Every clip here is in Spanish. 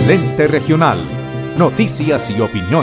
Lente Regional. Noticias y opinión.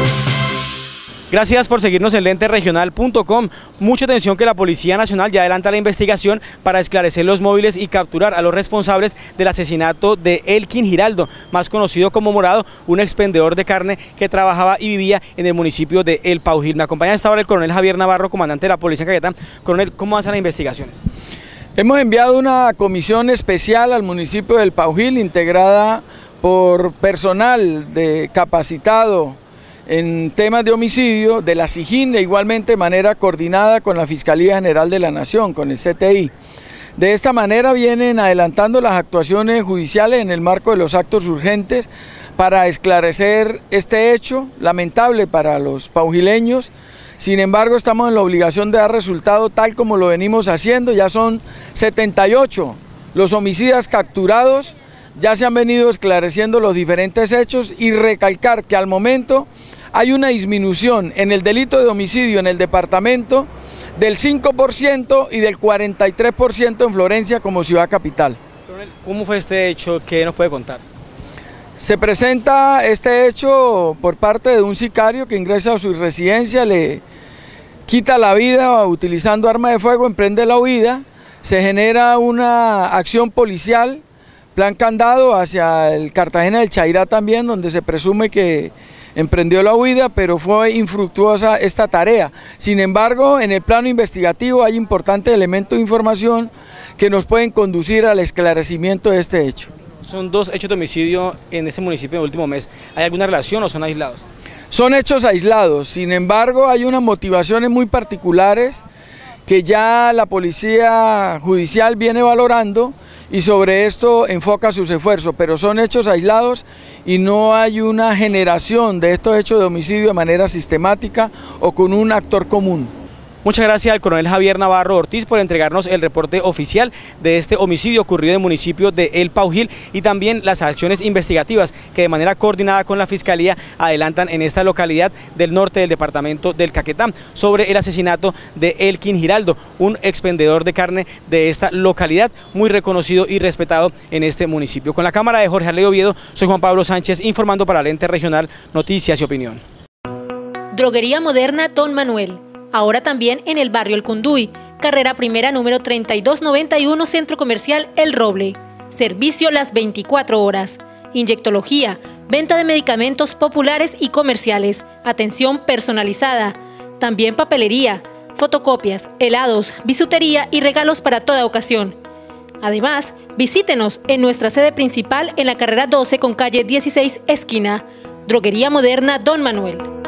Gracias por seguirnos en lenteregional.com. Mucha atención que la Policía Nacional ya adelanta la investigación para esclarecer los móviles y capturar a los responsables del asesinato de Elkin Giraldo, más conocido como Morado, un expendedor de carne que trabajaba y vivía en el municipio de El Paujil. Me acompaña a esta hora el coronel Javier Navarro, comandante de la Policía de Caquetá. Coronel, ¿cómo avanzan las investigaciones? Hemos enviado una comisión especial al municipio del Paujil, integrada por personal capacitado en temas de homicidio de la SIJIN, e igualmente de manera coordinada con la Fiscalía General de la Nación, con el CTI. De esta manera vienen adelantando las actuaciones judiciales en el marco de los actos urgentes para esclarecer este hecho lamentable para los paujileños. Sin embargo, estamos en la obligación de dar resultado tal como lo venimos haciendo. Ya son 78 los homicidas capturados, ya se han venido esclareciendo los diferentes hechos, y recalcar que al momento hay una disminución en el delito de homicidio en el departamento del 5% y del 43% en Florencia como ciudad capital. ¿Cómo fue este hecho? ¿Qué nos puede contar? Se presenta este hecho por parte de un sicario que ingresa a su residencia, le quita la vida utilizando arma de fuego, emprende la huida, se genera una acción policial, plan candado hacia el Cartagena del Chairá también, donde se presume que emprendió la huida, pero fue infructuosa esta tarea. Sin embargo, en el plano investigativo hay importantes elementos de información que nos pueden conducir al esclarecimiento de este hecho. Son dos hechos de homicidio en este municipio en el último mes. ¿Hay alguna relación o son aislados? Son hechos aislados, sin embargo hay unas motivaciones muy particulares que ya la Policía Judicial viene valorando, y sobre esto enfoca sus esfuerzos, pero son hechos aislados y no hay una generación de estos hechos de homicidio de manera sistemática o con un actor común. Muchas gracias al coronel Javier Navarro Ortiz por entregarnos el reporte oficial de este homicidio ocurrido en el municipio de El Paujil, y también las acciones investigativas que de manera coordinada con la Fiscalía adelantan en esta localidad del norte del departamento del Caquetá sobre el asesinato de Elkin Giraldo, un expendedor de carne de esta localidad muy reconocido y respetado en este municipio. Con la cámara de Jorge Arley Oviedo, soy Juan Pablo Sánchez informando para Lente Regional, Noticias y Opinión. Droguería Moderna Don Manuel. Ahora también en el barrio El Cunduy, carrera primera número 3291, Centro Comercial El Roble. Servicio las 24 horas. Inyectología, venta de medicamentos populares y comerciales, atención personalizada. También papelería, fotocopias, helados, bisutería y regalos para toda ocasión. Además, visítenos en nuestra sede principal en la carrera 12 con calle 16 esquina. Droguería Moderna Don Manuel.